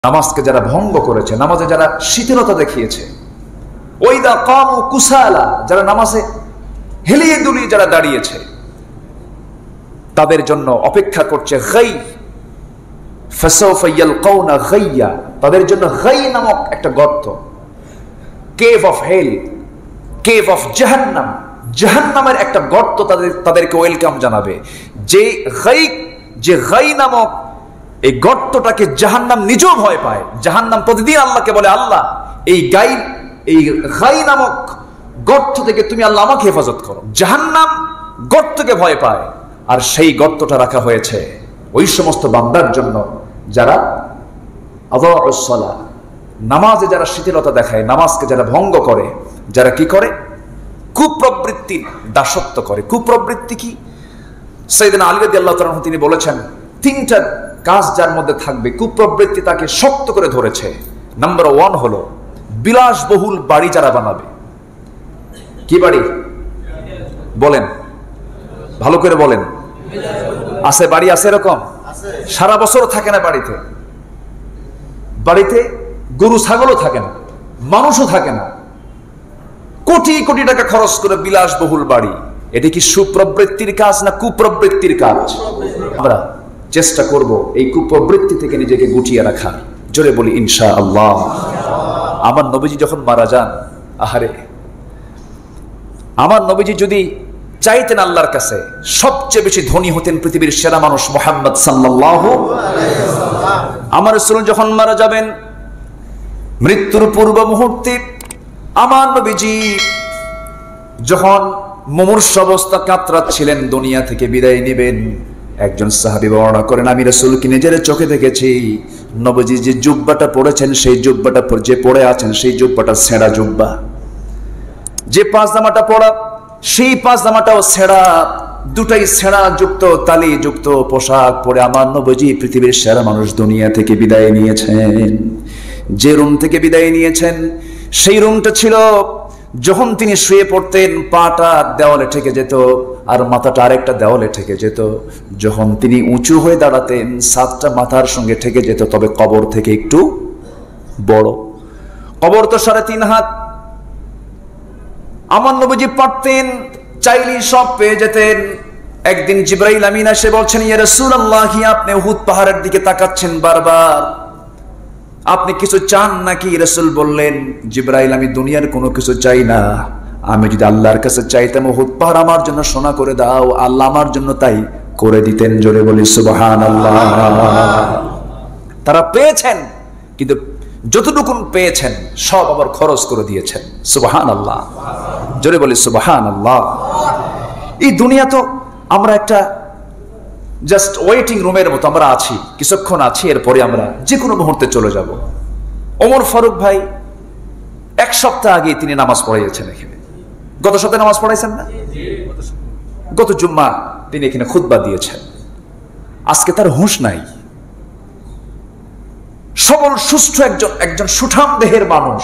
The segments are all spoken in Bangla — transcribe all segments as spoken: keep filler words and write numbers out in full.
নামাজকে যারা ভঙ্গ করেছে, নামাজে যারা শিথিলতা দেখিয়েছে, ওইদা কামু কুসালা, যারা নামাজে হেলিয়ে দুলিয়ে যারা দাঁড়িয়েছে, তাদের জন্য অপেক্ষা করছে গাই, ফাসাউফা ইয়ালকাউনা গাইয়া, তাদের জন্য গাই নামক একটা গর্ত, cave of hell, cave of জাহান্নাম, জাহান্নামের একটা গর্ত তাদের তাদেরকে ওয়েলকাম জানাবে। যে গাই, যে গাই নামক এই গর্তটাকে জাহান্নাম নিজেও ভয় পায়। জাহান্নাম প্রতিদিন আল্লাহকে বলে, আল্লাহ এই গাই, এই গাই নামক গর্ত থেকে তুমি আল্লাহ আমাকে হেফাজত করো। জাহান্নাম গর্তকে ভয় পায়, আর সেই গর্তটা রাখা হয়েছে ওই সমস্ত বান্দার জন্য যারা আযাউস সালাহ, নামাজে যারা শিথিলতা দেখায়, নামাজকে যারা ভঙ্গ করে, যারা কি করে, কুপ্রবৃত্তির দাসত্ব করে। কুপ্রবৃত্তি কি? সাইয়েদনা আলী রাদিয়াল্লাহু তাআলা আনহু তিনি বলেছেন, তিনটা কাজ যার মধ্যে থাকবে, কুপ্রবৃত্তি তাকে শক্ত করে ধরেছে। নাম্বার ওয়ান হলো বিলাসবহুল বাড়ি যারা বানাবে। কি বাড়ি বলেন, ভালো করে বলেন। আছে বাড়ি, আছে এরকম, সারা বছর থাকে না বাড়িতে, বাড়িতে গরু ছাগলও থাকে না, মানুষও থাকে না, কোটি কোটি টাকা খরচ করে বিলাসবহুল বাড়ি। এটা কি সুপ্রবৃত্তির কাজ না কুপ্রবৃত্তির কাজ? আমরা চেষ্টা করব এই কুপ্রবৃত্তি থেকে নিজেকে গুটিয়ে রাখার। জোরে বলি ইনশাআল্লাহ। আমার নবীজি যখন মারা যান, আহারে, আমার নবীজি যদি চাইতেন আল্লাহর কাছে, সবচেয়ে বেশি ধনী হতেন পৃথিবীর সেরা মানুষ মুহাম্মদ সাল্লাল্লাহু আলাইহি ওয়াসাল্লাম। আমার রাসূল যখন মারা যাবেন, মৃত্যুর পূর্ব মুহূর্তে আমার নবীজি যখন মুমূর্ষু অবস্থা কাতরাচ্ছিলেন, দুনিয়া থেকে বিদায় নেবেন, একজন সাহাবী বর্ণনা করেন, আমি রাসূলকে নিজের চোখে দেখেছি, নবীজি যে জুব্বাটা পরেছেন, সেই জুব্বাটা যে পরে আছেন, সেই জুব্বাটা ছেঁড়া জুব্বা। যে পায়জামাটা পরা, সেই পায়জামাটাও ছেঁড়া, দুটাই ছেঁড়া যুক্ত, তালি যুক্ত পোশাক পরে আমার নবীজি পৃথিবীর সেরা মানুষ দুনিয়া থেকে বিদায় নিয়েছেন। যে রুম থেকে বিদায় নিয়েছেন, সেই রুমটা ছিল, যখন তিনি শুয়ে পড়তেন পাটা দেওয়ালে ঠেকে যেত, আর মাথাটা আরেকটা দেওয়ালে ঠেকে যেত। যখন তিনি উঁচু হয়ে দাঁড়াতেন, সাতটা মাথার সঙ্গে ঠেকে যেত, তবে কবর থেকে একটু বড়। কবর তো সাড়ে তিন হাত। আমার নবীজি পারতেন, চাইলেই সব পেয়ে যেতেন। একদিন জিবরাইল আমিন এসে বলছেন, ইয়া রাসূলুল্লাহ, আপনি উহুদ পাহাড়ের দিকে তাকাচ্ছেন বারবার, আপনি কিছু চান নাকি? রাসূল বললেন, জিবরাইল, আমি দুনিয়ার কোনো কিছু চাই না, আমি যদি আল্লাহর কাছে চাইতাম উহুদ পাহাড় আমার জন্য সোনা করে দাও, আল্লাহ আমার জন্য তাই করে দিতেন। জোরে বলি সুবহানাল্লাহ। তারা পেয়েছেন, কিন্তু যতটুকুন পেয়েছেন সব আবার খরচ করে দিয়েছেন। সুবহানাল্লাহ, জোরে বলি সুবহানাল্লাহ। এই দুনিয়া তো আমরা একটা জাস্ট ওয়েটিং রুমের মতো আমরা আছি, কিছুক্ষণ আছি, এরপরে আমরা যে কোনো মুহূর্তে চলে যাব। ওমর ফারুক ভাই এক সপ্তাহ আগে তিনি নামাজ পড়াইয়েছেন এখানে। গত সপ্তাহে নামাজ পড়াইছেন না? গত জুম্মা তিনি এখানে খুতবা দিয়েছেন। আজকে তার হুঁশ নাই। সবল সুষ্ঠু একজন একজন সুঠাম দেহের মানুষ,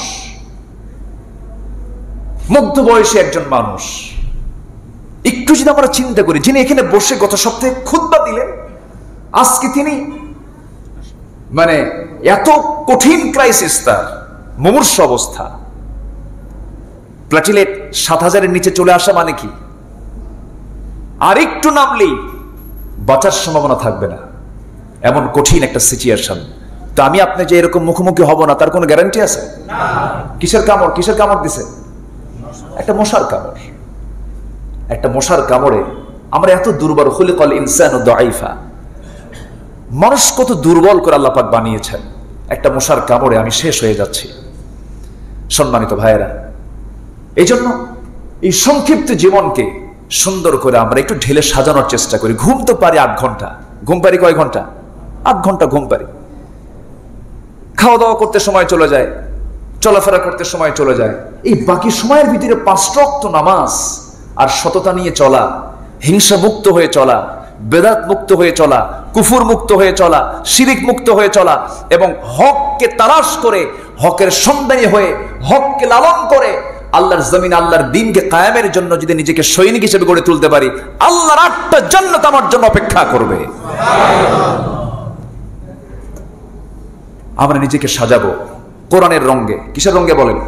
মধ্যবয়সী একজন মানুষ। একটু যদি আমরা চিন্তা করি, যিনি এখানে বসে গত সপ্তাহে খুতবা দিলেন, আজকে তিনি মানে এত কঠিন ক্রাইসিস, তার মুমূর্ষু অবস্থা, প্লাটিলেট সাত হাজারের নিচে চলে আসা মানে কি? আর একটু নামলেই বাঁচার সম্ভাবনা থাকবে না, এমন কঠিন একটা সিচুয়েশন। তো আমি আপনি যে এরকম মুখোমুখি হব না, তার কোনো গ্যারান্টি আছে? কিসের কামড়, কিসের কামড় দিছে? একটা মশার কামড়। একটা মশার কামড়ে আমরা এত দুর্বল। খুলিকাল ইনসানু দাঈফা, মানুষ কত দুর্বল করে আল্লাহ পাক বানিয়েছেন। একটা মশার কামড়ে আমি শেষ হয়ে যাচ্ছি। সম্মানিত ভাইয়েরা, এই জন্য এই সংক্ষিপ্ত জীবনকে সুন্দর করে আমরা একটু ঢেলে সাজানোর চেষ্টা করি। ঘুম তো পারি আট ঘন্টা, ঘুম পারি কয় ঘন্টা? আট ঘন্টা ঘুম পারি। খাওয়া দাওয়া করতে সময় চলে যায়, চলাফেরা করতে সময় চলে যায়। এই বাকি সময়ের ভিতরে পাঁচ ওয়াক্ত নামাজ আর সততা নিয়ে চলা, হিংসা মুক্ত হয়ে চলা, বেদাত মুক্ত হয়ে চলা, কুফুর মুক্ত হয়ে চলা, শিরিক মুক্ত হয়ে চলা, এবং হককে তালাশ করে হকের সন্ধানী হয়ে হককে লালন করে আল্লাহর জমিন, আল্লাহর দ্বীনকে কায়েমের জন্য যদি নিজেকে সৈনিক হিসেবে গড়ে তুলতে পারি, আল্লাহর আটটা জান্নাত আমার জন্য অপেক্ষা করবে। আমরা নিজেকে সাজাবো কোরআনের রঙে। কিসের রঙে বলেন?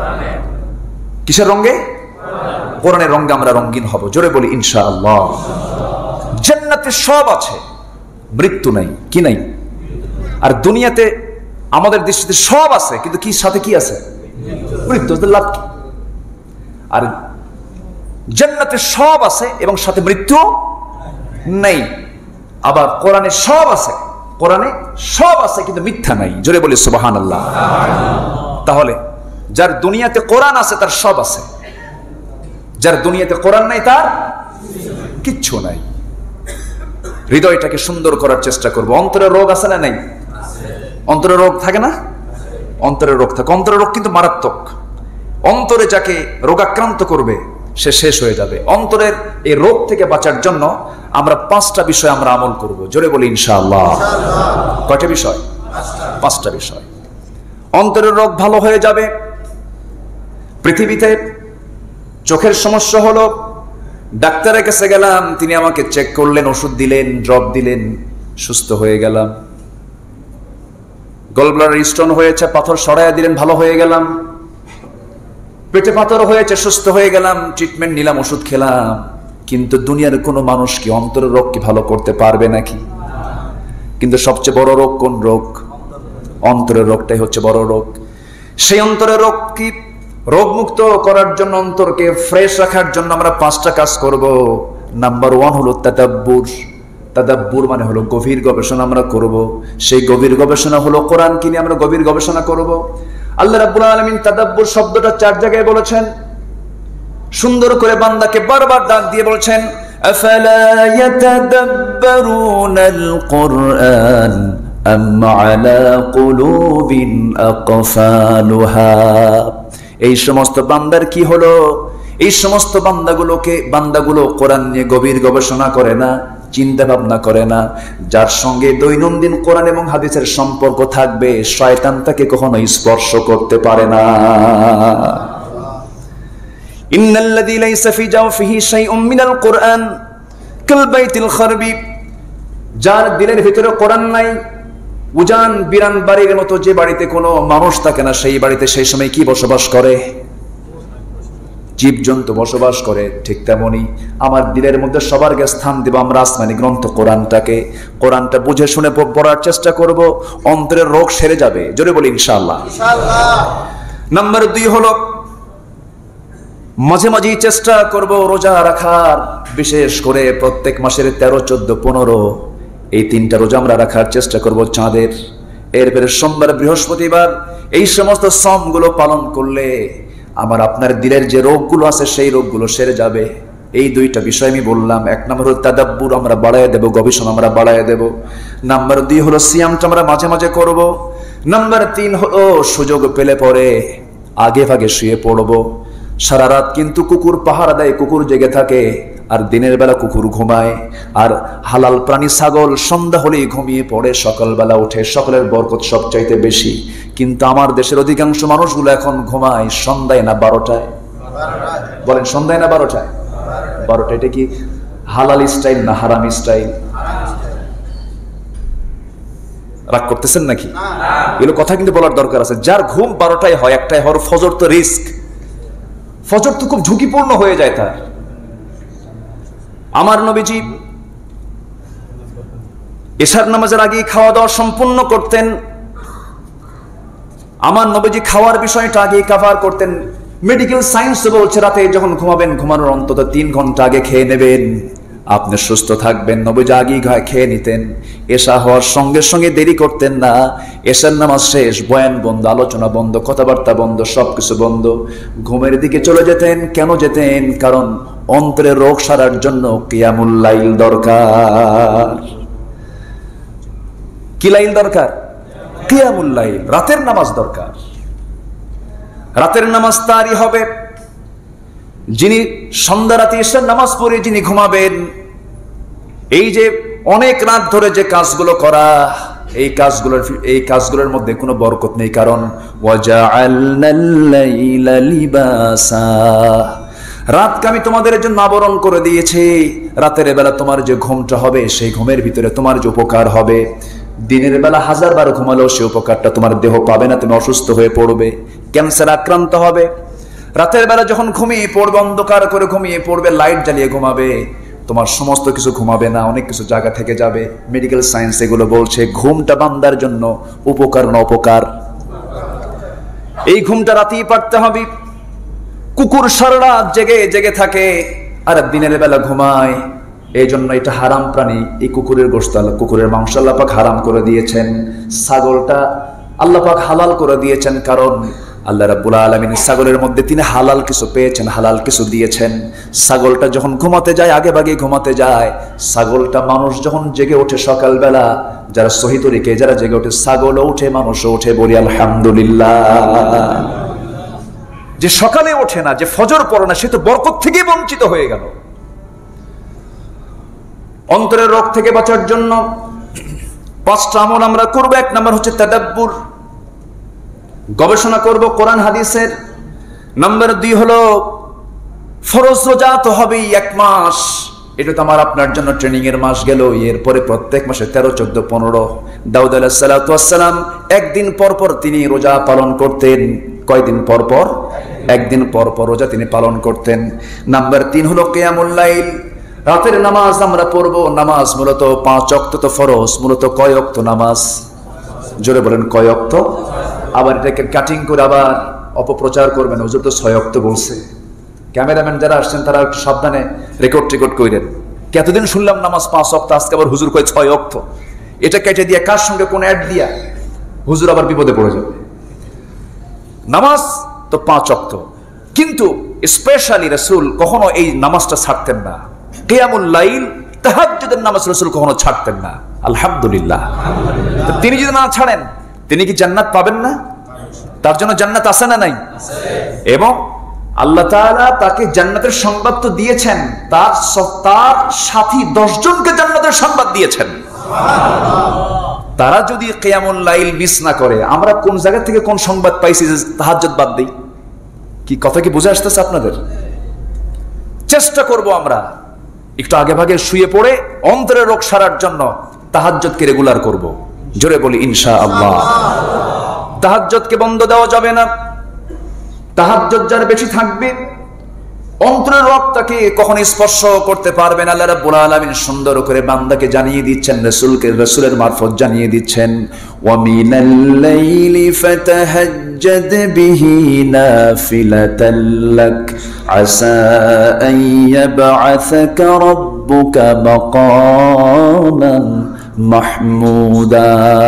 কিসের রঙে? কোরআনের রঙে আমরা রঙিন হব। জোরে বলি ইনশাআল্লাহ। জান্নাতে সব আছে, মৃত্যু নাই। কি নাই? আর দুনিয়াতে আমাদের দৃষ্টিতে সব আছে, কিন্তু কি সাথে কি আছে? মৃত্যু। লাভ কি? আর জান্নাতে সব আছে এবং সাথে মৃত্যু নেই। আবার কোরআনে সব আছে, কোরআনে সব আছে কিন্তু মিথ্যা নাই। জোরে বলি সুবহানাল্লাহ। তাহলে যার দুনিয়াতে কোরআন আছে তার সব আছে, যার দুনিয়াতে কোরআন নাই তার কিচ্ছু নাই। হৃদয়টাকে সুন্দর করার চেষ্টা করব। অন্তরের রোগ আছে না নাই? অন্তরের রোগ থাকে না? অন্তরের রোগ থাকে। অন্তরের রোগ কিন্তু মারাত্মক। অন্তরে যাকে রোগাক্রান্ত করবে সে শেষ হয়ে যাবে। অন্তরের এই রোগ থেকে বাঁচার জন্য আমরা পাঁচটা বিষয় আমরা আমল করব। জোরে বলি ইনশাআল্লাহ। কয়টা বিষয়? পাঁচটা বিষয়। অন্তরের রোগ ভালো হয়ে যাবে। পৃথিবীতে চোখের সমস্যা হলো, ডাক্তারের কাছে গেলাম, তিনি আমাকে চেক করলেন, ওষুধ দিলেন, ড্রপ দিলেন, সুস্থ হয়ে গেলাম। গলব্লাডার স্টোন হয়েছে, পাথর সরাইয়া দিলেন, ভালো হয়ে গেলাম। পেটে পাথর হয়েছে, সুস্থ হয়ে গেলাম, ট্রিটমেন্ট নিলাম, ওষুধ খেলাম। কিন্তু দুনিয়ার কোনো মানুষ কি অন্তরের রোগ কি ভালো করতে পারবে নাকি? কিন্তু সবচেয়ে বড় রোগ কোন রোগ? অন্তরের রোগটাই হচ্ছে বড় রোগ। সেই অন্তরের রোগ কি রোগমুক্ত করার জন্য, অন্তরকে ফ্রেশ রাখার জন্য আমরা পাঁচটা কাজ করব। নাম্বার ওয়ান হলো তাদাব্বুর। তাদাব্বুর মানে হলো গভীর গবেষণা আমরা করব। সেই গভীর গবেষণা হলো কোরআন কি নিয়ে আমরা গভীর গবেষণা করব। আল্লাহ রাব্বুল আলামিন তাদাব্বুর শব্দটা চার জায়গায় বলেছেন। সুন্দর করে বান্দাকে বারবার ডাক দিয়ে বলছেন, আফালা ইয়াতাদাব্বারুনাল কুরআন আম আলা কুলুবিন আকফালুহা। এই সমস্ত বান্দার কি হলো? এই সমস্ত বান্দাগুলোকে বান্দাগুলো কোরআন নিয়ে গভীর গবেষণা করে না, চিন্তা ভাবনা করে না। যার সঙ্গে দৈনন্দিন কোরআন এবং হাদিসের সম্পর্ক থাকবে, শয়তান তাকে কখনো স্পর্শ করতে পারে না। ইন্নাল্লাযী লাইসা ফি জাওফিহি শাইউম মিনাল কুরআন কাল বাইতিল খারবি। যার দিলের ভিতরে কোরআন নাই, উজান বিরান বাড়ির মতো যে বাড়িতে কোনো মানুষ থাকে না, সেই বাড়িতে সেই সময় কি বসবাস করে? জীবজন্তু বসবাস করে। ঠিক তেমনি আমার দিলের মধ্যে সবার আগে স্থান দেব আমরা আসমানি গ্রন্থ কোরআনটাকে। কোরআনটা বুঝে শুনে পড়ার চেষ্টা করব, অন্তরের রোগ সেরে যাবে। জোরে বলি ইনশাআল্লাহ। নাম্বার দুই হলো মাঝে মাঝে চেষ্টা করব রোজা রাখার। বিশেষ করে প্রত্যেক মাসের তেরো, চোদ্দ, পনেরো এই তিনটা রোজা আমরা রাখার চেষ্টা করব চাঁদের। এরপরে সোমবার, বৃহস্পতিবার এই সমস্ত সমগুলো পালন করলে আমার আপনার দিলের যে রোগগুলো আছে সেই রোগগুলো সেরে যাবে। এই দুইটা বিষয় আমি বললাম। এক নম্বর হলো তাদাব্বুর, আমরা বাড়ায় দেব, গবেষণা আমরা বাড়ায় দেব। নাম্বার দুই হলো সিয়ামটা আমরা মাঝে মাঝে করব। নাম্বার তিন হলো সুযোগ পেলে পরে আগে ভাগে শুয়ে পড়ব। সারা রাত কিন্তু কুকুর পাহারা দেয়, কুকুর জেগে থাকে, আর দিনের বেলা কুকুর ঘুমায়। আর হালাল প্রাণী ছাগল সন্ধ্যা হলেই ঘুমিয়ে পড়ে, সকালবেলা উঠে। সকলের বরকত সবচাইতে বেশি। কিন্তু আমার দেশের অধিকাংশ মানুষগুলো এখন ঘুমায় সন্ধ্যায় না বারোটায়। বলেন সন্ধ্যায় না বারোটায়? বারোটা। এটা কি হালাল স্টাইল না হারাম স্টাইল? রাগ করতেছেন নাকি? এগুলো কথা কিন্তু বলার দরকার আছে। যার ঘুম বারোটায় হয়, একটাই হওয়ার ফজর তো রিস্ক। ফজর তো খুব ঝুঁকিপূর্ণ হয়ে যায় তার। আমার নবীজি এশার নামাজের আগে খাওয়া দাওয়া সম্পূর্ণ করতেন। আমার নবীজি খাওয়ার বিষয়টা আগে কভার করতেন। মেডিকেল সায়েন্স বলছে রাতে যখন ঘুমাবেন, ঘুমানোর অন্তত তিন ঘন্টা আগে খেয়ে নেবেন, আপনি সুস্থ থাকবেন। নবীজি আগে খেয়ে নিতেন। এশা হওয়ার সঙ্গে সঙ্গে দেরি করতেন না। এশার নামাজ শেষ, বয়ান বন্ধ, আলোচনা বন্ধ, কথাবার্তা বন্ধ, সবকিছু বন্ধ, ঘুমের দিকে চলে যেতেন। কেন যেতেন? কারণ অন্তরের রোগ সারার জন্য কিয়ামুল লাইল দরকার। কি লাইল দরকার? কিয়ামুল লাইল, রাতের নামাজ দরকার। রাতের নামাজ তারই হবে যিনি সন্ধ্যা রাতে এশার নামাজ পড়ে যিনি ঘুমাবেন। এই যে অনেক রাত ধরে যে কাজগুলো করা, এই কাজগুলোর এই কাজগুলোর মধ্যে কোনো বরকত নেই। কারণ ওয়াজআলনাল লাইলা লিবাসা, রাতকে আমি তোমাদের জন্য আবরণ করে দিয়েছি। রাতের বেলা তোমার যে ঘুমটা হবে, সেই ঘুমের ভিতরে তোমার যে উপকার হবে, দিনের বেলা হাজার বার ঘুমালেও সে উপকারটা তোমার দেহ পাবে না, তুমি অসুস্থ হয়ে পড়বে, ক্যান্সার আক্রান্ত হবে। রাতের বেলা যখন ঘুমিয়ে পড়বে, অন্ধকার করে ঘুমিয়ে পড়বে, লাইট জ্বালিয়ে ঘুমাবে, তোমার সমস্ত কিছু ঘুমাবে না, অনেক কিছু জায়গা থেকে যাবে। মেডিকেল সায়েন্স এগুলো বলছে ঘুমটা বান্দার জন্য উপকার না অপকার। এই ঘুমটা রাতেই পারতে হবে। কুকুর সারা রাত জেগে জেগে থাকে আর দিনের বেলা ঘুমায়, এই জন্য এটা হারাম প্রাণী। এই কুকুরের গোশত, কুকুরের মাংস আল্লাহ পাক হারাম করে দিয়েছেন। ছাগলটা আল্লাহ পাক হালাল করে দিয়েছেন, কারণ আল্লাহ রাব্বুল আলামিন ছাগলের মধ্যে তিনি হালাল কিছু পেয়েছেন, হালাল কিছু দিয়েছেন। ছাগলটা যখন ঘুমাতে যায়, আগে ভাগে ঘুমাতে যায়, ছাগলটা মানুষ যখন জেগে ওঠে সকালবেলা, যারা সহি তরিকে যারা জেগে ওঠে, ছাগলও উঠে, মানুষও উঠে, বলি আলহামদুলিল্লাহ। যে সকালে ওঠে না, যে ফজর পড়ে না, সে তো বরকত থেকে বঞ্চিত হয়ে গেল। অন্তরের রোগ থেকে বাঁচার জন্য পাঁচটা আমল আমরা করব। এক নাম্বার হচ্ছে তাদাব্বুর, গবেষণা করব কোরআন হাদিসের। নাম্বার দুই হলো ফরজ রোজা তো হবেই এক মাস, এটা তো আমার আপনার জন্য ট্রেনিং এর মাস গেল। এরপরে প্রত্যেক মাসে তেরো চোদ্দ পনেরো দাউদ আলাইহিস সালাতু ওয়াস সালাম একদিন পর পর তিনি রোজা পালন করতেন। কয়দিন পর পর? একদিন পর পর রোজা তিনি পালন করতেন। নাম্বার তিন হলো কিয়ামুল লাইল, রাতের নামাজ আমরা পড়বো। নামাজ মূলত পাঁচ ওয়াক্ত তো ফরজ, মূলত কয় ওয়াক্ত নামাজ? জোরে বলেন কয় ওয়াক্ত? আবার এটাকে কাটিং করে আবার অপপ্রচার করবেন, হুজুর তো ছয় ওয়াক্ত বলছে। ক্যামেরাম্যান যারা আসছেন তারা একটু সাবধানে রেকর্ড রেকর্ড করেন। এতদিন শুনলাম নামাজ পাঁচ ওয়াক্ত, আজকে আবার হুজুর কয় ছয় ওয়াক্ত। এটা কেটে দিয়ে কার সঙ্গে কোন অ্যাড দিয়া হুজুর আবার বিপদে পড়ে যাবে। নামাজ তো পাঁচ ওয়াক্ত, কিন্তু স্পেশালি রাসূল কখনো এই নামাজটা ছাড়তেন না। কিয়ামুল লাইল, তাহাজ্জুদের নামাজ রাসূল কখনো ছাড়তেন না। আলহামদুলিল্লাহ। তিনি যদি না ছাড়েন, তিনি কি জান্নাত পাবেন না? তার জন্য জান্নাত আছে না নাই? এবং আল্লাহ তাআলা তাকে জান্নাতের সংবাদ তো দিয়েছেন, তার তার সাথী দশ জনকে জান্নাতের সংবাদ দিয়েছেন। তারা যদি কিয়ামুল লাইল মিস না করে, আমরা কোন জায়গা থেকে কোন সংবাদ পাইছি যে তাহাজ্জুদ বাদ দেই? কি কথা কি বুঝে আসতেছে আপনাদের? চেষ্টা করব আমরা একটু আগে ভাগে শুয়ে পড়ে অন্তরের রোগ সারার জন্য তাহাজ্জুদকে রেগুলার করব। জোরে বলি ইনশাআল্লাহ। তাহাজ্জুদকে বন্ধ দেওয়া যাবে না। তাহাজ্জুদ যার বেশি থাকবে, অন্তরের রোগ তাকে কখনো স্পর্শ করতে পারবে না। আল্লাহ রাব্বুল আলামিন সুন্দর করে বান্দাকে জানিয়ে দিচ্ছেন, রাসূলকে রাসূলের মারফত জানিয়ে দিচ্ছেন, ওয়া মিনাল লাইলি ফাতাহাজ্জাদ বিহি নাফিলাতাল লাক আসা আন ইয়াবআসাকা রাব্বুকা মাকামান মাহমুদা।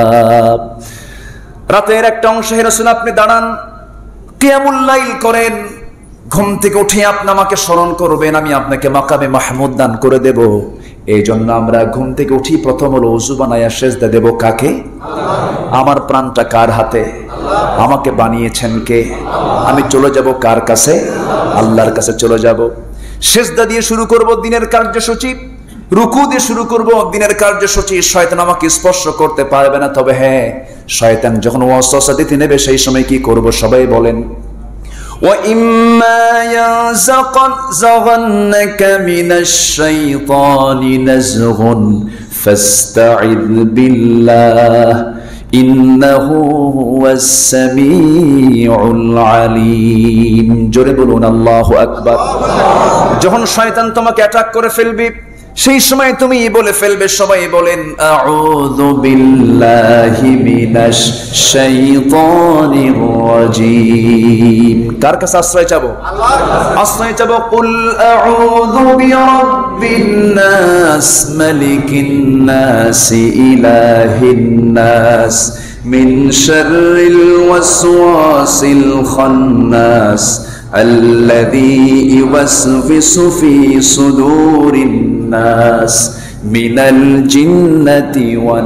রাতের একটা অংশে রাসূল আপনি দাঁড়ান, কিয়ামুল লাইল করেন, ঘুম থেকে উঠে আপনি আমাকে স্মরণ করবেন, আমি আপনাকে মাকামে মাহমুদ দান করে দেব। এই জন্য আমরা ঘুম থেকে উঠি, প্রথম হলো ওযু বানায়া সেজদা দেব। কাকে? আমার প্রাণটা কার হাতে? আমাকে বানিয়েছেন কে? আমি চলে যাব কার কাছে? আল্লাহর কাছে চলে যাব। সেজদা দিয়ে শুরু করব দিনের কার্যসূচি, রুকু দিয়ে শুরু করব দিনের কার্যসূচি। শয়তান আমাকে স্পর্শ করতে পারবে না। তবে হ্যাঁ, শয়তান যখন ওয়াসওয়াসা দিতে নেবে, সেই সময় কি করব? সবাই বলেন, وَإِمَّا يَنزَغَنَّكَ مِنَ الشَّيْطَانِ نَزْغٌ فَاسْتَعِذْ بِاللَّهِ إِنَّهُ هُوَ السَّمِيعُ الْعَلِيمُ। জোরে বলুন আল্লাহু আকবার। যখন শয়তান তোমাকে অ্যাটাক করে ফেলবে, সেই সময় তুমি বলে ফেলবে, সবাই বলেন, আউযু বিল্লাহি মিনাশ শাইতানির রাজীম। কার কাছে আশ্রয় চাবো? আল্লাহর কাছে আশ্রয় চাবো। কুল আউযু বিরাব্বিন নাস মালিকিন নাস ইলাহিন নাস মিন শাররিল ওয়াসওয়াসিল খান্নাস الذي يوسوس في صدور الناس من الجنة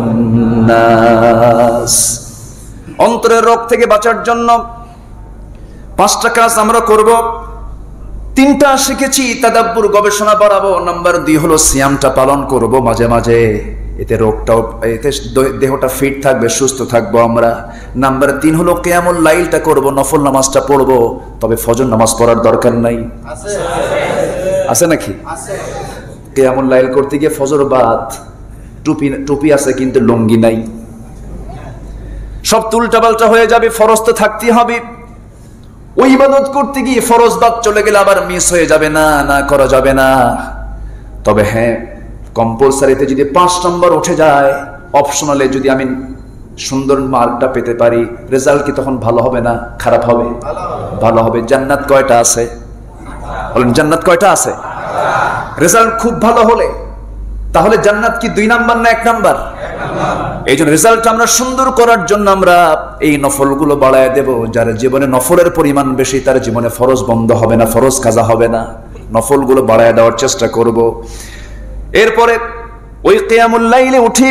والناس। অন্তরের রোগ থেকে বাঁচার জন্য পাঁচটা কাজ আমরা করব। তিনটা শিখেছি, তাদাব্বুর গবেষণা বাড়াবো। নাম্বার দুই হলো সিয়ামটা পালন করব মাঝে মাঝে, এতে রোগটাও, এতে দেহটা ফিট থাকবে, সুস্থ থাকবো আমরা। নাম্বার তিন হলো কিয়ামুল লাইলটা করব, নফল নামাজটা পড়বো। তবে ফজর নামাজ পড়ার দরকার নাই, আছে নাকি? কিয়ামুল লাইল করতে গিয়ে ফজর বাদ, টুপি টুপি আছে কিন্তু লুঙ্গি নাই। সব উল্টাপাল্টা হয়ে যাবে, ফরজ তো থাকতেই হবে। ওই ইবাদত করতে গিয়ে ফরজ বাদ চলে গেলে আবার মিস হয়ে যাবে, না না করা যাবে না। তবে হ্যাঁ, কম্পালসারিতে যদি পাঁচ নম্বর উঠে যায়, অপশনালে যদি আমি সুন্দর মার্কটা পেতে পারি, রেজাল্ট কি তখন ভালো হবে না খারাপ হবে? ভালো হবে। জান্নাত কয়টা আছে বলেন? জান্নাত কয়টা আছে? রেজাল্ট খুব ভালো হলে তাহলে জান্নাত কি দুই নাম্বার না এক নাম্বার? এই জন্য রেজাল্ট আমরা সুন্দর করার জন্য আমরা এই নফলগুলো বাড়ায় দেব। যার জীবনে নফলের পরিমাণ বেশি, তার জীবনে ফরজ বন্ধ হবে না, ফরজ কাজা হবে না। নফলগুলো বাড়ায় দেওয়ার চেষ্টা করব। এরপরে ওই কিয়ামুল লাইলে উঠি,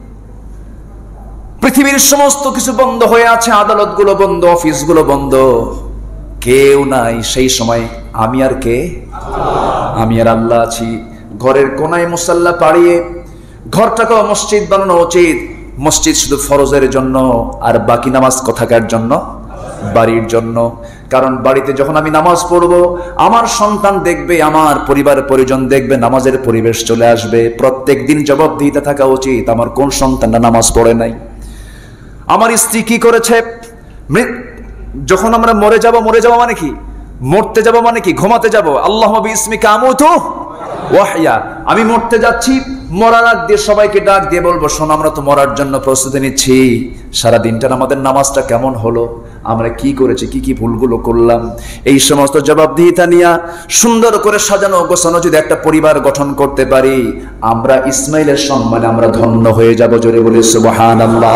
পৃথিবীর সমস্ত কিছু বন্ধ হয়ে আছে, আদালতগুলো বন্ধ, অফিসগুলো বন্ধ, কেউ নাই। সেই সময় আমি আর কে? আমি আর আল্লাহ আছি। ঘরের কোনায় মুসাল্লা পাড়িয়ে ঘরটাকেও মসজিদ বানানো উচিত। মসজিদ শুধু ফরজের জন্য, আর বাকি নামাজ কোথাকার জন্য? বাড়ির জন্য। কারণ বাড়িতে যখন আমি নামাজ পড়বো, আমার সন্তান দেখবে, আমার পরিবার পরিজন দেখবে, নামাজের পরিবেশ চলে আসবে। প্রত্যেক দিন জবাবদিহিতে থাকা উচিত, আমার কোন সন্তানটা নামাজ পড়ে নাই, আমার স্ত্রী কি করেছে। যখন আমরা মরে যাব, মরে যাব মানে কি? মরতে যাব মানে কি? ঘুমাতে যাব। আল্লাহুম্মা বিইসমিকা আমুতু ওয়া আহইয়া। আমি মরতে যাচ্ছি, মরার আগ দিয়ে সবাইকে ডাক দিয়ে বলবো, শোনো, আমরা তো মরার জন্য প্রস্তুতি নিচ্ছি। সারা দিনটার আমাদের নামাজটা কেমন হলো, আমরা কি করেছি, কি কি ভুলগুলো করলাম, এই সমস্ত জবাবদিহিতা নিয়ে সুন্দর করে সাজানো গোছানো যদি একটা পরিবার গঠন করতে পারি, আমরা ইসমাইলের সম্মানে আমরা ধন্য হয়ে যাব। জোরে বলি সুবহানাল্লাহ।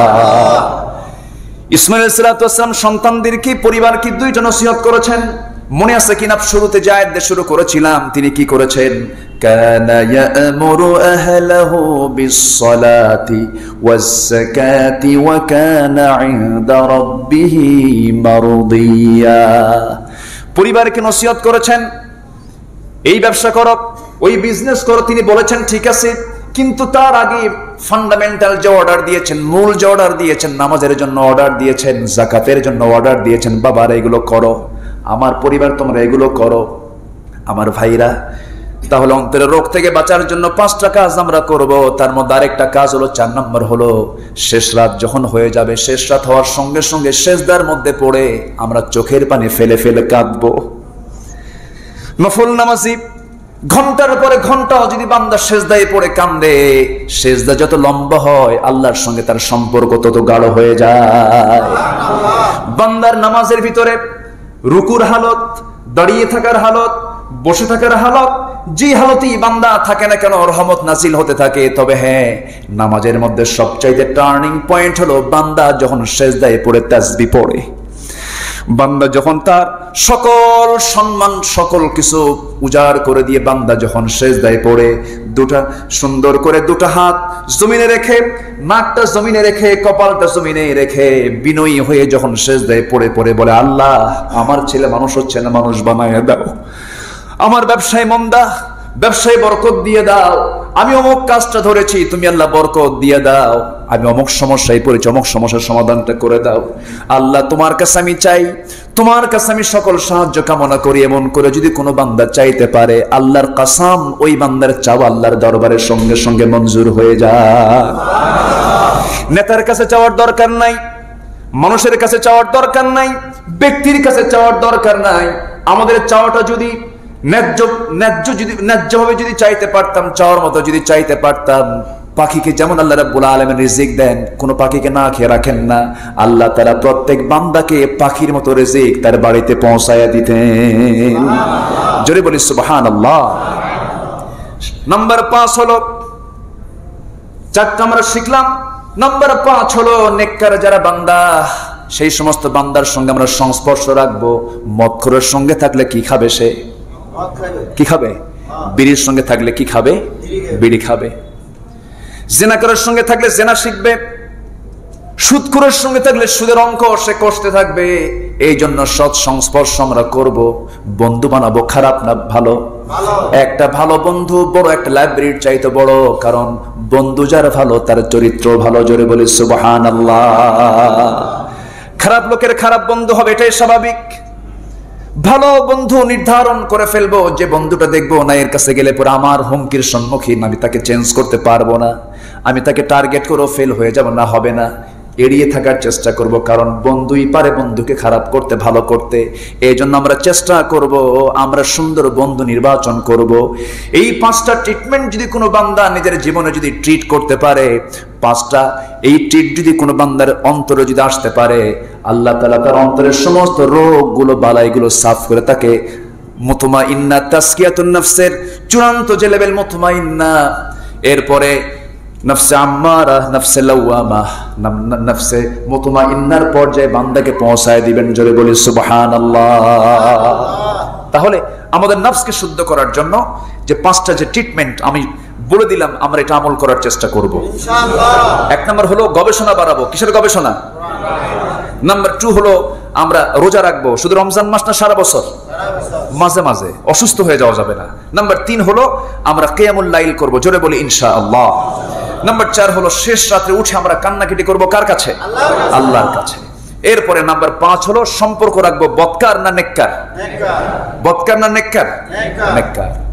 ইসমাইল আলাইহিস সালাতু ওয়াস সালাম সন্তানদেরকে, পরিবারকে দুইটা নসিহত করেছেন। মনে আছে কিনা? শুরুতে যে আয়াত দিয়ে শুরু করেছিলাম, তিনি কি করেছেন? কানা ইয়া'মুরু আহলাহু বিস-সালাতি ওয়াজ-যাকাতি ওয়া কানা 'ইনদা রাব্বিহি মারদিয়া। পরিবারকে নসিহত করেছেন, এই ব্যবসা করো, ওই বিজনেস করো। তিনি বলেছেন ঠিক আছে, কিন্তু তার আগে ফান্ডামেন্টাল যে অর্ডার দিয়েছেন, মূল যে অর্ডার দিয়েছেন, নামাজের জন্য অর্ডার দিয়েছেন, যাকাতের জন্য অর্ডার দিয়েছেন, বাবারা এগুলো করো, আমার পরিবার তোমরা এগুলো করো। আমার ভাইরা, তাহলে অন্তরের রোগ থেকে বাঁচার জন্য পাঁচটা কাজ আমরা করব। তার মধ্যে আরেকটা কাজ হলো, চার নম্বর হলো, শেষ রাত যখন হয়ে যাবে, শেষ রাত হওয়ার সঙ্গে সঙ্গে সেজদার মধ্যে পড়ে আমরা চোখের পানি ফেলে ফেলে কাঁদবো। নফল নামাজি ঘন্টার পরে ঘন্টা যদি বান্দা সেজদায় পড়ে কান্দে, সেজদা যত লম্বা হয় আল্লাহর সঙ্গে তার সম্পর্ক তত গাঢ় হয়ে যায়। বান্দার নামাজের ভিতরে রুকুর হালত, দাঁড়িয়ে থাকার হালত, বসে থাকার হালত, যে হালতেই বান্দা থাকে না কেন রহমত নাজিল হতে থাকে। তবে হ্যাঁ, নামাজের মধ্যে সবচাইতে টার্নিং পয়েন্ট হলো বান্দা যখন সেজদায় পড়ে তাসবিহ পড়ে। বান্দা যখন তার সকল সম্মান, সকল কিছু উজাড় করে দিয়ে বান্দা যখন সেজদায় পড়ে, দুটা সুন্দর করে দুটা হাত জমিনে রেখে, নাকটা জমিনে রেখে, কপালটা জমিনে রেখে বিনয়ী হয়ে যখন সেজদায় পড়ে পড়ে বলে, আল্লাহ আমার ছেলে মানুষ হচ্ছে না, মানুষ বানায় দাও, আমার ব্যবসায় মন্দা, ব্যবসায় বরকত দিয়ে দাও, আমি অমুক কাজটা ধরেছি, তুমি আল্লাহ বরকত দিয়ে দাও, আমি অমুক সমস্যায় পড়েছি, অমুক সমস্যার সমাধানটা করে দাও। আল্লাহ তোমার কাছে আমি চাই, তোমার কাছে আমি সকল সাহায্য কামনা করি। এমন করে যদি কোনো বান্দা চাইতে পারে, আল্লাহর কসম ওই বান্দার চাওয়া আল্লাহর দরবারের সঙ্গে সঙ্গে মঞ্জুর হয়ে যায়। নেতার কাছে চাওয়ার দরকার নাই, মানুষের কাছে চাওয়ার দরকার নাই, ব্যক্তির কাছে চাওয়ার দরকার নাই। আমাদের চাওয়াটা যদি ন্যায্য ন্যায্য যদি ন্যায্যভাবে যদি চাইতে পারতাম, চাওয়ার মতো যদি চাইতে পারতাম, পাখিকে যেমন আল্লাহ রাব্বুল আলামিন রিজিক দেন, কোন পাখিকে না খেয়ে রাখেন না, আল্লাহ তাআলা প্রত্যেক বান্দাকে পাখির মতো রিজিক তার বাড়িতে পৌঁছায়া দিতেন। জোরে বলি সুবহানাল্লাহ। নাম্বার পাঁচ হলো, চারটা আমরা শিখলাম। নাম্বার পাঁচ হলো, নেককার যারা বান্দা, সেই সমস্ত বান্দার সঙ্গে আমরা সংস্পর্শ রাখবো। মদখোরের সঙ্গে থাকলে কি খাবে সে? কি খাবে? বিড়ির সঙ্গে থাকলে কি খাবে? বিড়ি খাবে। জিনাকারের সঙ্গে থাকলে জিনা শিখবে। সুদখোরের সঙ্গে থাকলে সুদের অঙ্ক সে কষ্টে থাকবে। এই জন্য সৎ সংস্পর্শ আমরা করব। বন্ধু বানাবো খারাপ না ভালো? একটা ভালো বন্ধু বড় একটা লাইব্রেরির চাইতে বড়, কারণ বন্ধু যার ভালো তার চরিত্র ভালো। জোরে বলি সুবহানাল্লাহ। খারাপ লোকের খারাপ বন্ধু হবে, এটাই স্বাভাবিক। ভালো বন্ধু নির্ধারণ করে ফেলবো, যে বন্ধুটা দেখবো না এর কাছে গেলে পরে আমার হুমকির সম্মুখীন, আমি তাকে চেঞ্জ করতে পারবো না, আমি তাকে টার্গেট করেও ফেল হয়ে যাব না, হবে না, এড়িয়ে থাকার চেষ্টা করব, কারণ বন্ধুই পারে বন্ধুকে খারাপ করতে, ভালো করতে। এই জন্য আমরা চেষ্টা করব আমরা সুন্দর বন্ধু নির্বাচন করব। এই পাঁচটা ট্রিটমেন্ট যদি কোনো বান্দা নিজের জীবনে যদি ট্রিট করতে পারে, পাঁচটা এই ট্রিট যদি কোনো বান্দার অন্তরে যদি আসতে পারে, আল্লাহ তাআলা তার অন্তরের সমস্ত রোগগুলো, বালাইগুলো সাফ করে তাকে মুতমাইন্না, তাসকিয়াতুন নফসের চূড়ান্ত যে লেভেল মুতমাইন্না, এরপরে নফসে আম্মারা, নফসে লাওয়ামা, নফসে মুতমাইন্নার পর্যায়ে বান্দাকে পৌঁছায় দিবেন। জোরে বলি সুবহানাল্লাহ। তাহলে আমাদের নফসকে শুদ্ধ করার জন্য যে পাঁচটা যে ট্রিটমেন্ট আমি বলে দিলাম, আমরা এটা আমল করার চেষ্টা করব ইনশাআল্লাহ। এক নম্বর হলো গবেষণা বাড়াবো। কিসের গবেষণা? নাম্বার টু হলো আমরা রোজা রাখবো, শুধু রমজান মাস না সারা বছর, মাঝে মাঝে, অসুস্থ হয়ে যাওয়া যাবে না। নাম্বার তিন হলো আমরা কিয়ামুল লাইল করব, জোরে বলি ইনশাআল্লাহ। নাম্বার চার হলো শেষ রাতে উঠে আমরা কান্নাকাটি করব, কার কাছে? আল্লাহর কাছে। এরপরে নাম্বার পাঁচ হলো সম্পর্ক রাখবো বদকার না নেককার? বদকার না নেককার? নেককার।